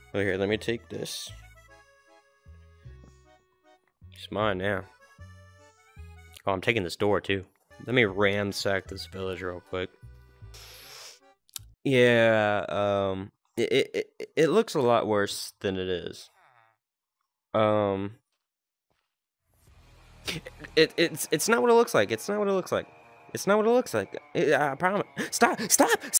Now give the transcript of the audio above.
Oh, here, let me take this. It's mine now. Oh, I'm taking this door too. Let me ransack this village real quick. Yeah, it looks a lot worse than it is. It's not what it looks like. It's not what it looks like. It's not what it looks like. I promise. Stop! Stop!